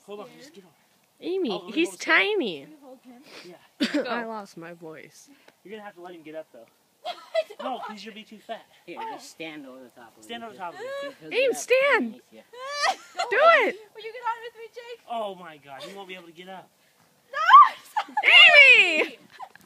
hold on, just get on. Amy, he's tiny. Can you hold him? Yeah. I lost my voice. You're gonna have to let him get up though. No, because you'll be too fat. Here, just stand over the top of it. Stand over top of it. Aim, stand! Do it! Will you get on with me, Jake? Oh my God, he won't be able to get up. No! Amy!